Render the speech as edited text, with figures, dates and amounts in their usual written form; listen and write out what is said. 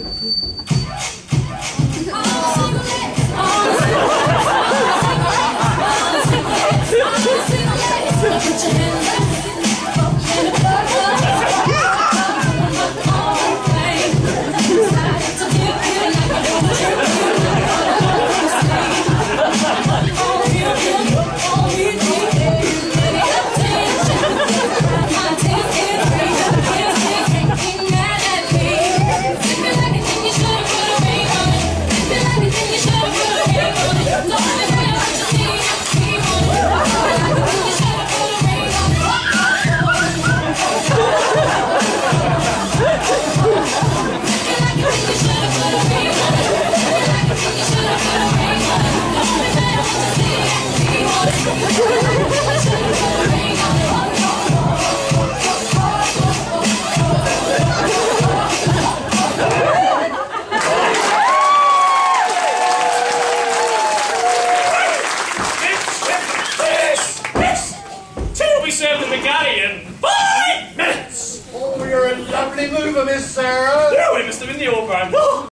Serve the McGalley in 5 minutes! Oh, you're a lovely mover, Miss Sarah. No, we must have been the Auburn.